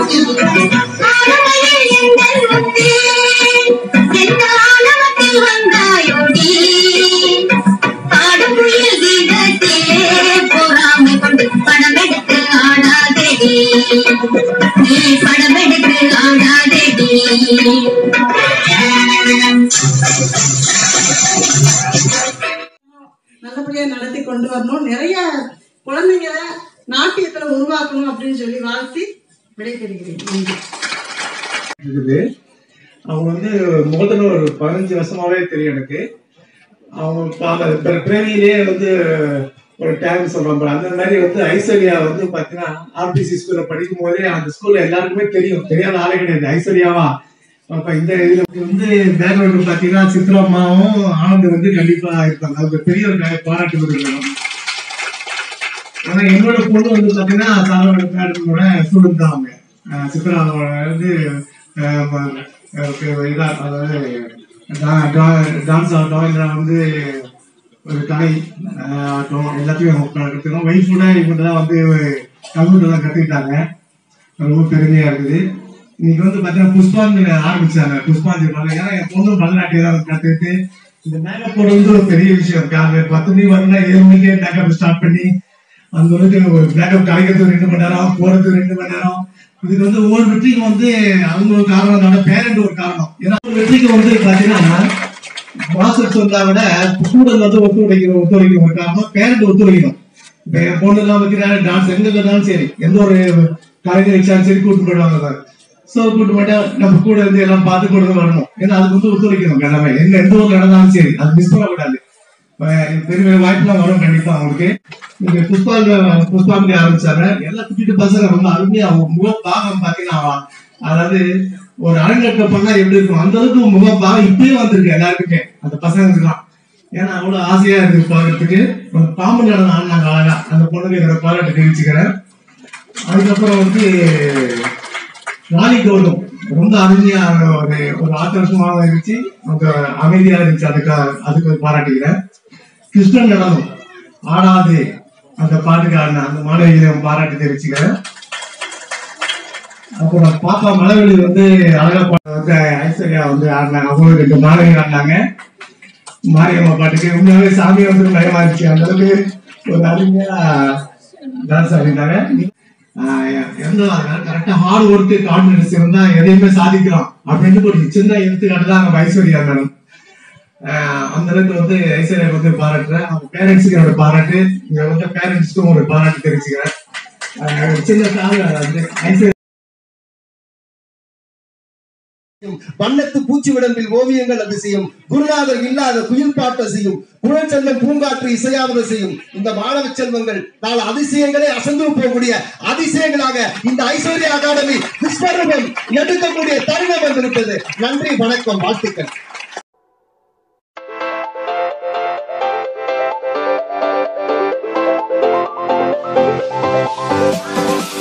நல்லபடியா நடத்தி கொண்டு வரணும். நிறைய குழந்தைங்களை நாட்டியத்துல உருவாக்கணும் அப்படின்னு சொல்லி வாழ்த்தி விடைபெறுகிறேன். அவங்க வந்து முதல்ல ஒரு 15 வருஷமாவே தெரியும் எனக்கு. அவங்க பிறவியிலேயே வந்து ஒரு டேலண்ட் சொல்றாங்க. அந்த மாதிரி வந்து ஐஸ்வர்யா வந்து பாத்தீங்கன்னா ஆர்பிசி ஸ்கூல்ல படிக்கும் போதே அந்த ஸ்கூல்ல எல்லாருக்குமே தெரியும், தெரியாத ஆளே கிடையாது. ஐஸ்வர்யாவா இந்த இதுல வந்து பேக்ரவுண்ட் பாத்தீங்கன்னா சித்ராமாவும் ஆனந்த் வந்து கண்டிப்பா இருப்பாங்க. அது பெரிய ஒரு பாராட்டு கொடுக்கணும். ஆனா என்னோட பொண்ணு வந்து பாத்தீங்கன்னா சாரோட பேரண்டோட ஸ்டூடெண்ட் தான். அவங்க சித்ராவோட வந்து டான்ஸ் ஆட்டம் வந்து ஒரு கலை ஆட்டம் எல்லாத்தையும் கற்றுக்கணும். ஒய்ஃபோட இவங்க தான் வந்து கம்ப்யூட்டர் தான் கற்றுக்கிட்டாங்க. ரொம்ப பெருமையா இருக்குது. இன்னைக்கு வந்து பார்த்தீங்கன்னா புஷ்பாஞ்சலி ஆரம்பிச்சாங்க. புஷ்பாஞ்சலி ஏன்னா என் பொண்ணு பரதநாட்டியம் தான் கற்றுக்கிட்டு இந்த மேக்கப் போட வந்து ஒரு பெரிய விஷயம் இருக்கு. அவங்க 10 மணி வரணும்னா 7 மணிக்கே மேக்கப் ஸ்டார்ட் பண்ணி அந்த அளவுக்கு மேக்கப் கலைக்கிறது 2 மணி நேரம், போறது 2 மணி நேரம். இதுக்கு வந்து ஒவ்வொரு வெற்றிக்கு வந்து அவங்க ஒரு காரணம், பேரண்ட் ஒரு காரணம். ஏன்னா வெற்றிக்கு வந்து பாத்தீங்கன்னா மாஸ்டர்ஸ் வந்தா விட ஸ்டூடெண்ட் வந்து ஒத்துழைக்கணும் ஒரு காரணம், பேரண்ட் ஒத்துழைக்கணும். இப்ப என் பொண்ணு எல்லாம் வைக்கிறாங்க டான்ஸ் எங்க இருந்தாலும் சரி, எந்த ஒரு கலைஞர் வச்சாலும் சரி கூட்டு போயிடுவாங்க. சோ கூட்டு போயிட்டா நம்ம கூட இருந்து எல்லாம் பார்த்து கொடுத்து வரணும். ஏன்னா அதுக்கு வந்து ஒத்துழைக்கணும். எல்லாமே எந்த ஒரு நடந்தாலும் சரி அது மிஸ் பண்ணக்கூடாது. பெரிய வாய்ப்புலாம் வரும் கண்டிப்பா அவங்களுக்கு. நீங்க புஷ்பாஞ்சலி ஆரம்பிச்சாங்க. எல்லாம் குட்டிட்டு பசங்க ரொம்ப அருமையா அவங்க முகப்பாகம் பாத்தீங்கன்னா, அதாவது ஒரு அரங்கேற்றம் பண்ணா எப்படி இருக்கும் அந்த அளவுக்கு முகப்பாகம் இப்பயே வந்திருக்கு எல்லாருக்குமே, அந்த பசங்களுக்கு எல்லாம். ஏன்னா அவ்வளவு ஆசையா இருக்கு பாக்குறதுக்கு. பாம்பு நடனம் ஆடினாங்க அழகா. அந்த பொண்ணுக்கு என்னோட பாராட்டு தெரிவிச்சுக்கிறேன். அதுக்கப்புறம் வந்து ராணி கௌதம் ரொம்ப அருமையா ஒரு ஆக்ரோஷமாக இருந்துச்சு, அவங்க அமைதியா இருந்துச்சு. அதுக்கு பாராட்டுகிறேன். கிருஷ்ணன் நடனம் ஆடாது அந்த பாட்டுக்கு ஆடின அந்த மாணவிகளை பாராட்டு தெரிவிச்சுக்கிறேன். அப்புறம் பாப்பா மலைவெளி வந்து அழகா வந்து ஐஸ்வர்யா வந்து ஆடினாங்க. அவங்களுக்கு 2 மாணவிகள் ஆடினாங்க மாரியம்மா பாட்டுக்கு. உண்மையாவே சாமி வந்து பயமா இருந்துச்சு. அந்த அளவுக்கு ஒரு அருமையா டான்ஸ் ஆடினாங்க. கரெக்டா ஹார்ட் ஒர்க் கான்பிடன்ஸ் இருந்தா எதையுமே சாதிக்கலாம் அப்படின்னு ஒரு சின்ன எடுத்துக்காட்டு தான் நம்ம ஐஸ்வர்யா மேடம். அந்த அளவுக்கு வந்து ஐஸ்வர்யா வந்து பாராட்டுறேன். அவங்க பேரண்ட்ஸுக்கு என்னோட பாராட்டு, இங்க வந்து பேரண்ட்ஸ்க்கும் ஒரு பாராட்டு தெரிவிச்சுக்கிறேன். சின்ன ஐஸ்வர்யா வண்ணத்து பூச்சி விடம்பில் ஓவியங்கள் அதிசயம், குருநாதர் இல்லாத குயில் பாட்டு செய்யும், குழல் செல்லும் பூங்காற்று இசையாவது செய்யும். இந்த மாணவ செல்வங்கள் நாலு அதிசயங்களே அசந்து போகக்கூடிய அதிசயங்களாக இந்த ஐஸ்வர்யா அகாடமி விஸ்வரூபம் எடுக்கக்கூடிய தருணம் வந்திருக்கிறது. நன்றி, வணக்கம், வாழ்த்துக்கள்.